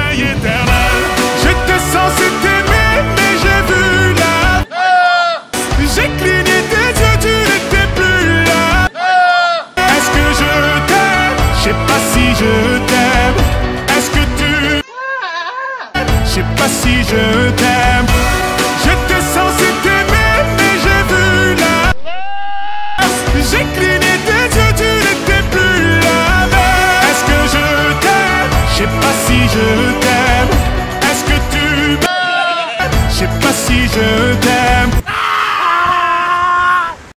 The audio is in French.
fiançailles éternelles. J'étais censé t'aimer, mais j'ai vu la... J'ai cligné tes yeux, tu n'étais plus là. Est-ce que je t'aime? Je sais pas si je t'aime. Est-ce que tu... Je sais pas si je t'aime. J'étais censé t'aimer, mais j'ai vu la... J'ai cligné tes yeux, tu n'étais plus là. Est-ce que je t'aime? Je sais pas si je t'aime. Est-ce que tu m'aimes? Je sais pas si je t'aime.